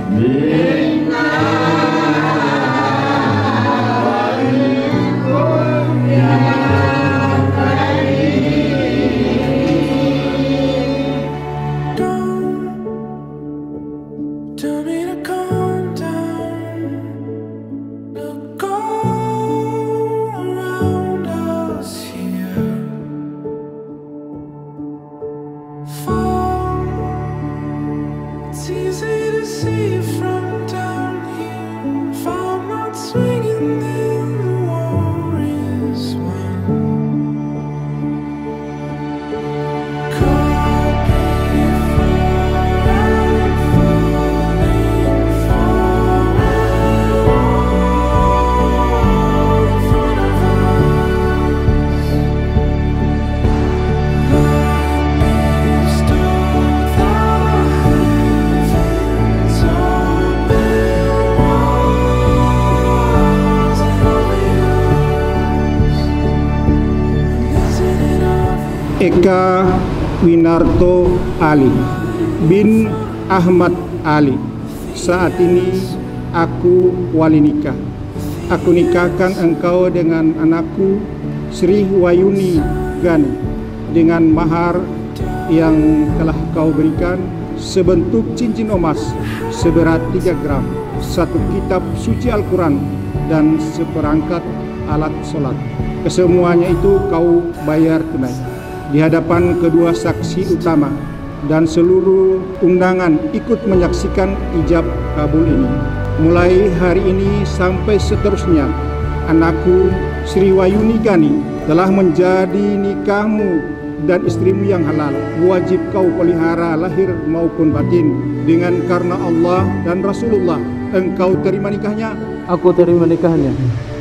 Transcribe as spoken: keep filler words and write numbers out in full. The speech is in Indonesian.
Tell me to calm down. Look all around us here. Fall. It's easy to see from down here. Fall not swinging, then the war is won. Caught before I'm falling, falling all in front of us. Lightning struck the heavens, open walls and isn't it obvious? Eka Winarto Ali bin Ahmad Ali. Saat ini aku wali nikah. Aku nikahkan engkau dengan anakku Sri Wayuni Gani dengan mahar yang telah kau berikan sebentuk cincin emas seberat tiga gram, satu kitab suci Al-Quran dan seperangkat alat sholat. Kesemuanya itu kau bayar tunai di hadapan kedua saksi utama, dan seluruh undangan ikut menyaksikan ijab kabul ini. Mulai hari ini sampai seterusnya, anakku Sri Wayuni Gani telah menjadi nikahmu dan istrimu yang halal. Wajib kau pelihara lahir maupun batin, dengan karena Allah dan Rasulullah. Engkau terima nikahnya? Aku terima nikahnya.